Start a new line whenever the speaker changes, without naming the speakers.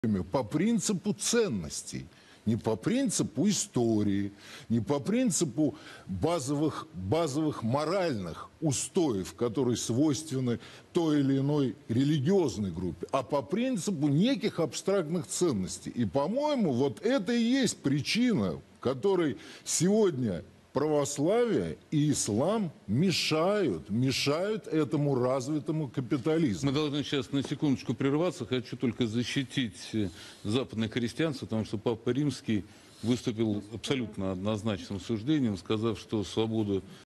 по принципу ценностей, не по принципу истории, не по принципу базовых моральных устоев, которые свойственны той или иной религиозной группе, а по принципу неких абстрактных ценностей. И, по-моему, вот это и есть причина, которой сегодня православие и ислам мешают этому развитому капитализму.
Мы должны сейчас на секундочку прерваться. Хочу только защитить западное христианство, потому что Папа Римский выступил абсолютно однозначным суждением, сказав, что свобода